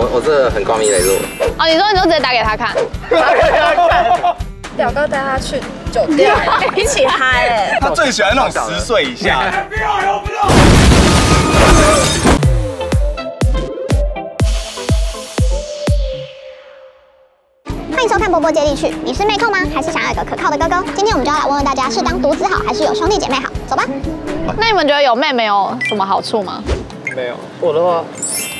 我这很光明磊落。 哦，你说你就直接打给他看。 表哥带他去酒店，一起嗨哎。 他最喜欢那种10岁以下。不要！ 欢迎收看《波波接力去》，你是妹控吗？还是想要有个可靠的哥哥？今天我们就要来问问大家，是当独子好，还是有兄弟姐妹好？走吧。 那你们觉得有妹妹有什么好处吗？ 没有，我的话。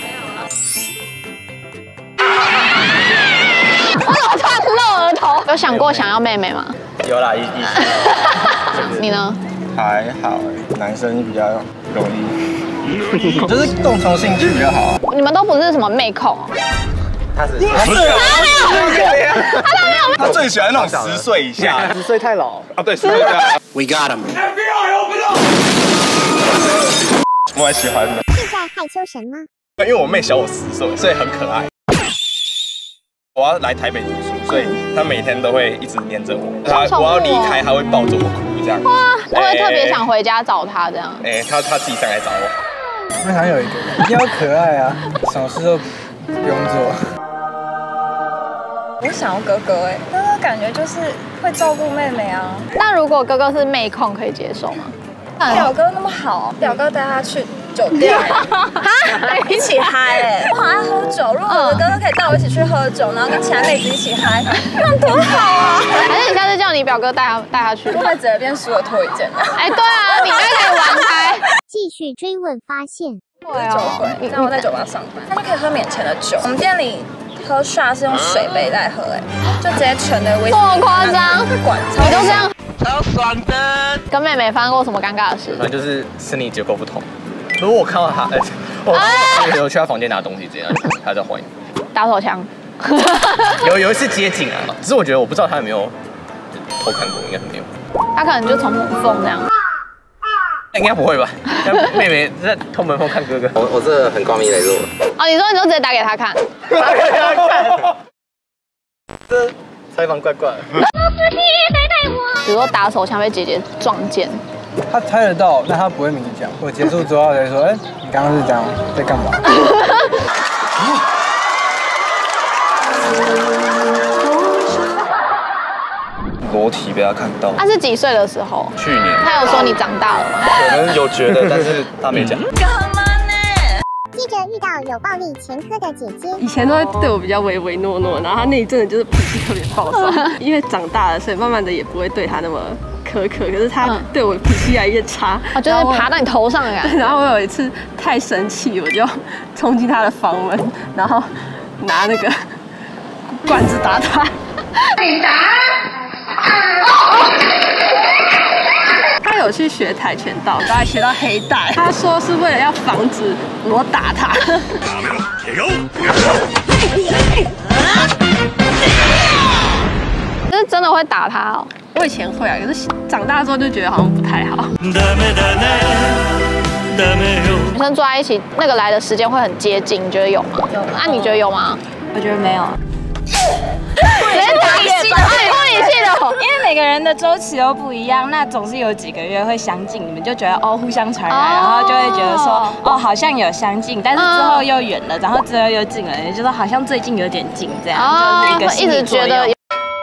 我怎么突然露额头？有想过想要妹妹吗？ 有啦，一你呢？ 还好，男生比较容易，就是共同兴趣比较好。 你们都不是什么妹控哦。 他是， 他最喜欢那种10岁以下 10岁太老啊，对，10岁以下。We got him。我蛮喜欢的。 是在害羞神吗？ 因为我妹小我10岁，所以很可爱。 我要来台北读书，所以他每天都会一直黏着我。我要离开，他会抱着我哭这样。 哇，我会特别想回家找他这样。 他自己上来找我。 我想有一个，一定要可爱啊，什么事都不用做。 我想要哥哥哎，哥哥感觉就是会照顾妹妹啊。 那如果哥哥是妹控，可以接受吗？ 表哥那么好，表哥带他去酒店，一起嗨哎！我好爱喝酒，如果我的哥哥可以带我一起去喝酒，然后跟其他妹子一起嗨，那多好啊！ 还是你下次叫你表哥带他去？ 会不会直接变输了脱一件的？ 哎，对啊，你应该可以玩开。 继续追问发现， 对酒鬼，然后我在酒吧上班，他们可以喝免钱的酒。我们店里喝 shot 是用水杯来喝，哎，就直接纯的威士忌。 这么夸张？ 管你都这样？ 超爽的！ 跟妹妹发生过什么尴尬的事？ 反正就是生理结构不同。如果我看到他，我去他房间拿东西，这样他在怀疑。 打手枪。 有一次接近啊，只是我觉得我不知道他有没有偷看过，应该是没有。 他可能就从门缝这样。 应该不会吧？妹妹在偷门缝看哥哥。我这很光明磊落。 哦，你说你就直接打给他看。 打给他看。这采访怪怪的。 比如说打手枪被姐姐撞见， 他猜得到，但他不会明讲。我结束之后才说，哎，你刚刚是这样在干嘛？ 裸体被他看到。 他是几岁的时候？ 去年。 他有说你长大了吗？ 可能有觉得，但是他没讲。 记者遇到有暴力前科的姐姐， 以前都会对我比较唯唯诺诺，然后他那一阵子就是脾气特别暴躁，因为长大了，所以慢慢的也不会对他那么苛刻。可是他对我脾气越来越差， 就是爬到你头上的感觉。 然后我有一次太生气，我就冲进他的房门，然后拿那个罐子打他。你打！他有去学跆拳道，大概学到黑带。他说是为了要防止我打他。 是真的会打他哦。 我以前会啊，可是长大之后就觉得好像不太好。 女生坐在一起，那个来的时间会很接近，你觉得有吗？有。啊，你觉得有吗？ 我觉得没有。 直接打给他，不理性的。 因为每个人的周期都不一样，那总是有几个月会相近，你们就觉得哦互相传染，然后就会觉得说哦好像有相近，但是之后又远了，然后之后又近了，也就是好像最近有点近这样，就是一个心理作用。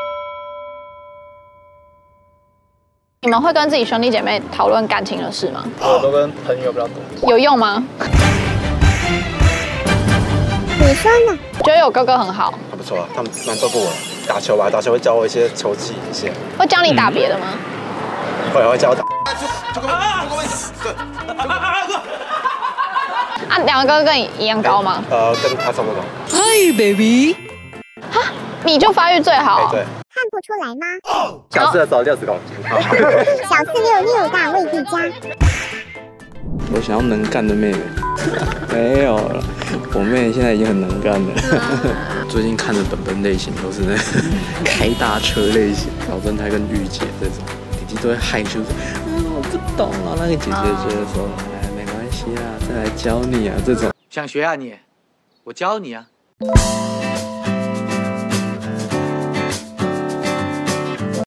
你们会跟自己兄弟姐妹讨论感情的事吗？ 我都跟朋友比较多。 有用吗？ 你说呢？ 觉得有哥哥很好。 不错啊，他们蛮照顾我。打球吧，打球会教我一些球技一些。 会教你打别的吗？ 会教我打。 啊，两个哥哥跟你一样高吗？ 跟他差不多。 Hi baby。 哈，你就发育最好。 对。 看不出来吗？ 小四的时候60公斤。 小466大未必佳。 我想要能干的妹妹，没有了。我妹现在已经很能干了。最近看的本类型都是那开大车类型，小正太跟御姐这种，弟弟都会害羞说，我不懂啊。那个姐姐觉得说，哎，没关系啊，再来教你啊这种。 想学啊你？我教你啊。